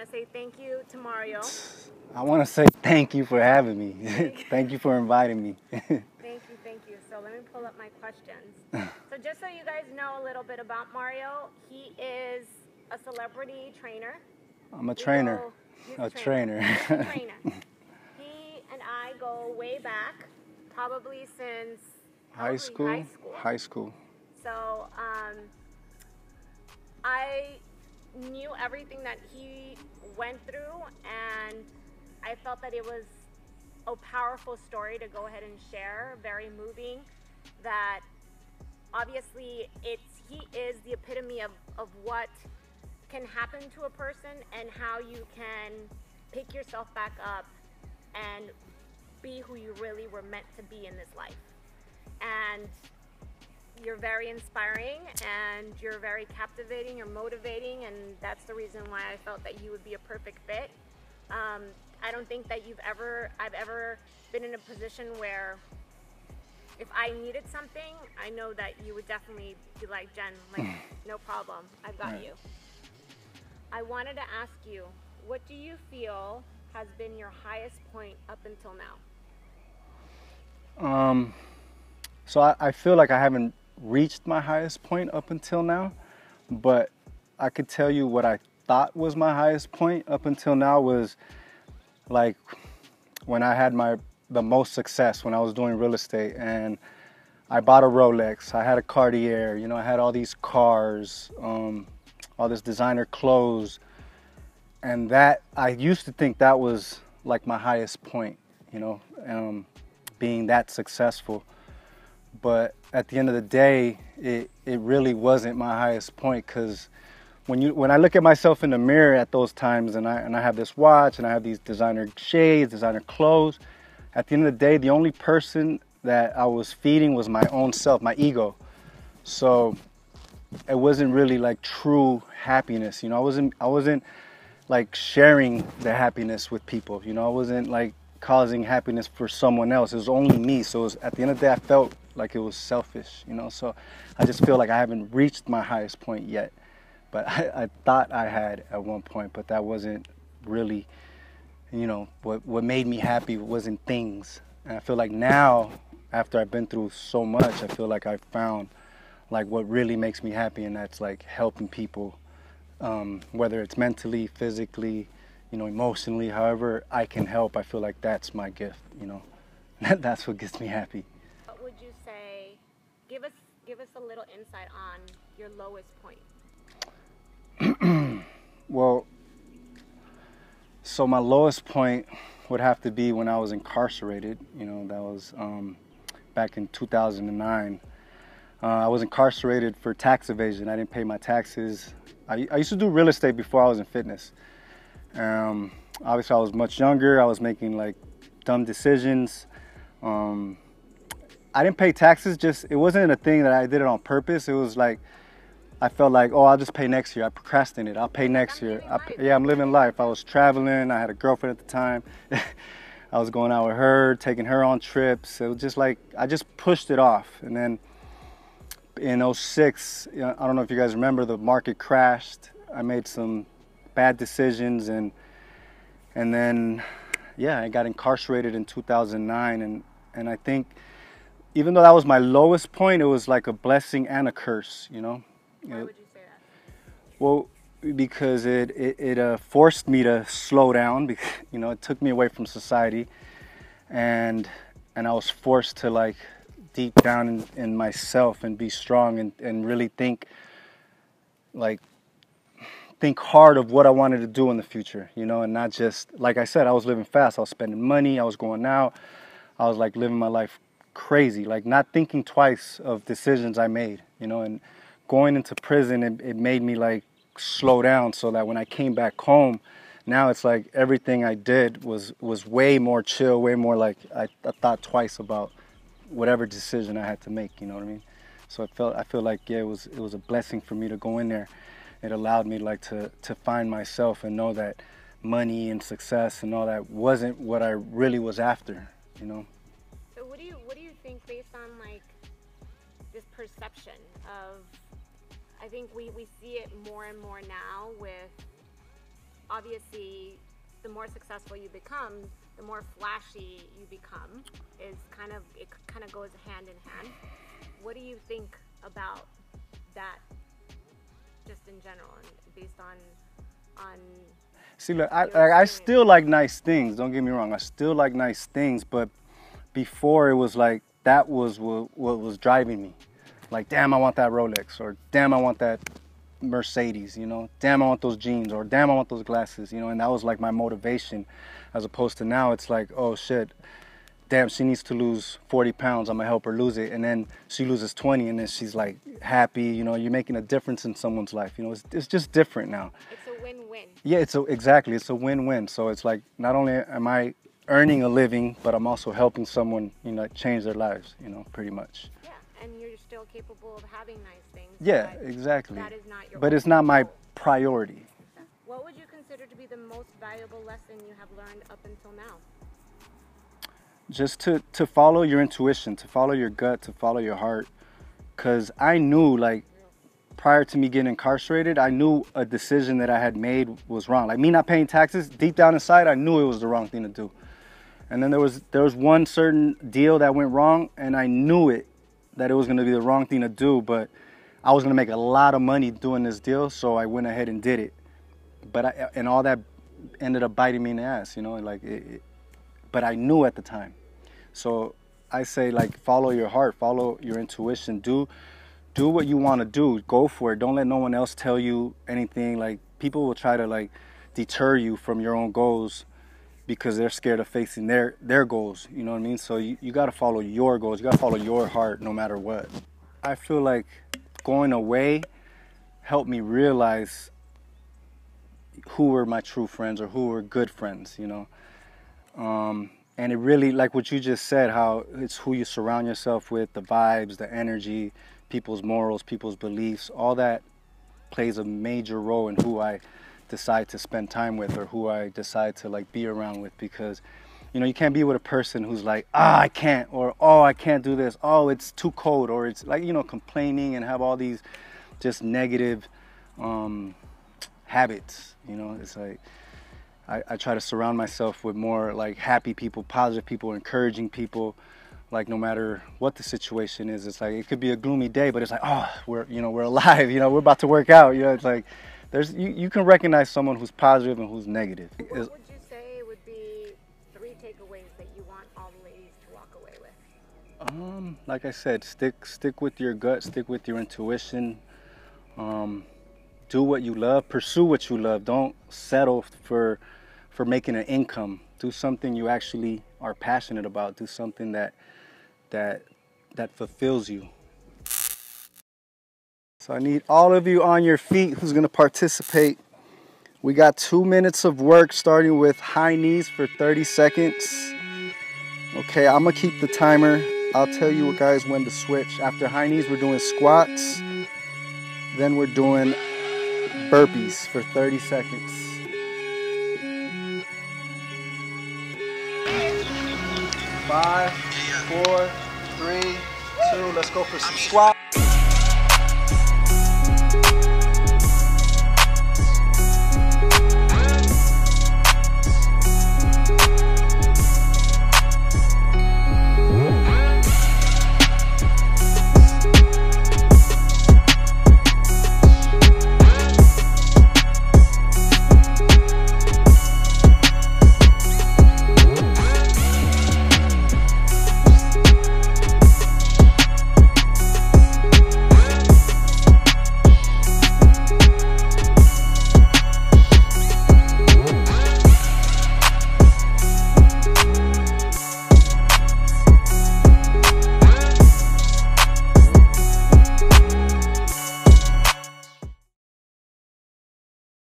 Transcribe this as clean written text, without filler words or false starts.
to say thank you to Mario. I want to say thank you for having me. Thank you for inviting me. Thank you. So let me pull up my questions. So just so you guys know a little bit about Mario, he is a celebrity trainer. I'm a trainer. He's A trainer. He's a trainer. He and I go way back, probably since High school. High school. So I knew everything that he went through, and I felt that it was a powerful story to go ahead and share, very moving, that obviously he is the epitome of what can happen to a person and how you can pick yourself back up and be who you really were meant to be in this life. And you're very inspiring and you're very captivating, you're motivating, and that's the reason why I felt that you would be a perfect fit. I don't think that I've ever been in a position where if I needed something, I know that you would definitely be like, Jen, like, no problem, I've got you. I wanted to ask you, what do you feel has been your highest point up until now? So I feel like I haven't reached my highest point up until now, but I could tell you what I thought was my highest point up until now was like when I had the most success, when I was doing real estate and I bought a Rolex, I had a Cartier, you know, I had all these cars, all this designer clothes, and that I used to think that was like my highest point, you know, being that successful. But at the end of the day, it really wasn't my highest point, because when I look at myself in the mirror at those times and I have this watch and I have these designer shades, designer clothes, at the end of the day, the only person that I was feeding was my own self, my ego. So it wasn't really like true happiness, you know. I wasn't like sharing the happiness with people, you know. I wasn't like causing happiness for someone else. It was only me. So it was, at the end of the day, I felt like it was selfish, you know. So I just feel like I haven't reached my highest point yet. But I thought I had at one point, but that wasn't really, you know, what made me happy wasn't things. And I feel like now, after I've been through so much, I feel like I've found like what really makes me happy, and that's like helping people, whether it's mentally, physically, you know, emotionally, however I can help. I feel like that's my gift, you know. That's what gets me happy. What would you say, give us a little insight on your lowest point? Well, so my lowest point would have to be when I was incarcerated. You know, that was back in 2009. I was incarcerated for tax evasion. I didn't pay my taxes. I used to do real estate before I was in fitness. Obviously, I was much younger. I was making like dumb decisions. I didn't pay taxes. It wasn't a thing that I did it on purpose. It was like I felt like, oh, I'll just pay next year. I procrastinated. I'll pay next year. Yeah, I'm living life. I was traveling. I had a girlfriend at the time. I was going out with her, taking her on trips. It was just like, I just pushed it off. And then in '06, you know, I don't know if you guys remember, the market crashed. I made some bad decisions, and then, yeah, I got incarcerated in 2009. And I think even though that was my lowest point, it was like a blessing and a curse, you know? Why would you say that? Well, because it forced me to slow down, because, you know, it took me away from society, and I was forced to like deep down in myself and be strong and really think hard of what I wanted to do in the future, you know, and not just, like I said, I was living fast. I was spending money. I was going out. I was like living my life crazy, like not thinking twice of decisions I made, you know. And going into prison, it made me like slow down, so that when I came back home, now it's like everything I did was way more chill, way more like I thought twice about whatever decision I had to make, you know what I mean? So I feel like, yeah, it was a blessing for me to go in there. It allowed me like to find myself and know that money and success and all that wasn't what I really was after, you know. So what do you think, based on like this perception of, I think we see it more and more now with obviously the more successful you become, the more flashy you become. It kind of goes hand in hand. What do you think about that, just in general, and based on See, look, I still like nice things. Don't get me wrong. I still like nice things, but before it was like that was what was driving me. Like, damn, I want that Rolex, or damn, I want that Mercedes, you know, damn, I want those jeans, or damn, I want those glasses, you know, and that was like my motivation, as opposed to now it's like, oh shit, damn, she needs to lose 40 pounds, I'm gonna help her lose it, and then she loses 20, and then she's like happy, you know, you're making a difference in someone's life, you know, it's just different now. It's a win-win. Yeah, exactly, it's a win-win. So it's like, not only am I earning a living, but I'm also helping someone, you know, change their lives, you know, pretty much. Yeah, and you're still capable of having nice things. Yeah, exactly. That is not your but it's not my priority. What would you consider to be the most valuable lesson you have learned up until now? Just to follow your intuition, to follow your gut, to follow your heart. Because I knew, like, prior to me getting incarcerated, I knew a decision that I had made was wrong. Like, me not paying taxes, deep down inside, I knew it was the wrong thing to do. And then there was one certain deal that went wrong, and I knew it, that it was going to be the wrong thing to do, but I was going to make a lot of money doing this deal, so I went ahead and did it. But and all that ended up biting me in the ass, you know, like but I knew at the time. So I say, like, follow your heart, follow your intuition, do what you want to do, go for it. Don't let no one else tell you anything. Like, people will try to, like, deter you from your own goals because they're scared of facing their goals, you know what I mean? So you got to follow your goals, you got to follow your heart no matter what. I feel like going away helped me realize who were my true friends, or who were good friends, you know. And it really, like what you just said, how it's who you surround yourself with, the vibes, the energy, people's morals, people's beliefs, all that plays a major role in who I decide to spend time with, or who I decide to, like, be around with. Because, you know, you can't be with a person who's like, I can't, or oh, I can't do this, oh, it's too cold, or it's like, you know, complaining and have all these just negative habits, you know. It's like I try to surround myself with more, like, happy people, positive people, encouraging people. Like, no matter what the situation is, it's like, it could be a gloomy day, but it's like, oh, we're alive, you know, we're about to work out, you know. It's like, you can recognize someone who's positive and who's negative. What would you say would be 3 takeaways that you want all the ladies to walk away with? Like I said, stick with your gut, stick with your intuition. Do what you love, pursue what you love. Don't settle for making an income. Do something you actually are passionate about. Do something that fulfills you. So I need all of you on your feet who's gonna participate. We got 2 minutes of work, starting with high knees for 30 seconds. Okay, I'm gonna keep the timer. I'll tell you guys when to switch. After high knees, we're doing squats. Then we're doing burpees for 30 seconds. 5, 4, 3, 2, let's go for some squats.